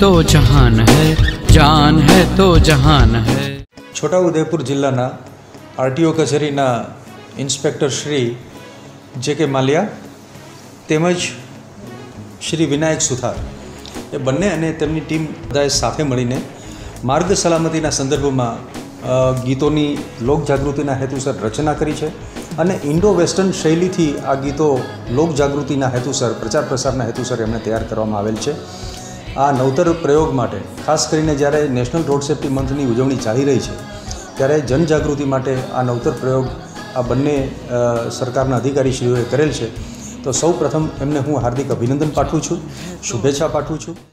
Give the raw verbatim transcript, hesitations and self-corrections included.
तो जहान है, जान है तो जहान है। છોટાઉદેપુર જિલ્લાના આરટીઓ કચેરીના ઇન્સ્પેક્ટર શ્રી જે કે માલિયા તેમજ શ્રી વિનાયક સુથાર એ બંને અને તેમની ટીમ બધાએ સાથે મળીને માર્ગ સલામતીના સંદર્ભમાં ગીતોની લોકજાગૃતિના હેતુસર રચના કરી છે અને ઇન્ડો વેસ્ટર્ન શૈલીથી આ ગીતો લોકજાગૃતિના હેતુસર પ્રચાર પ્રસારના હેતુસર એમણે તૈયાર કરવામાં આવેલ છે। આ નવતર પ્રયોગ માટે ખાસ કરીને જ્યારે નેશનલ રોડ સેફ્ટી મંથની ઉજવણી ચાલી રહી છે ત્યારે જનજાગૃતિ માટે આ નવતર પ્રયોગ આ બંને સરકારના અધિકારીશ્રીઓએ કરેલ છે। તો સૌ પ્રથમ એમને હું હાર્દિક અભિનંદન પાઠવું છું, શુભેચ્છા પાઠવું છું।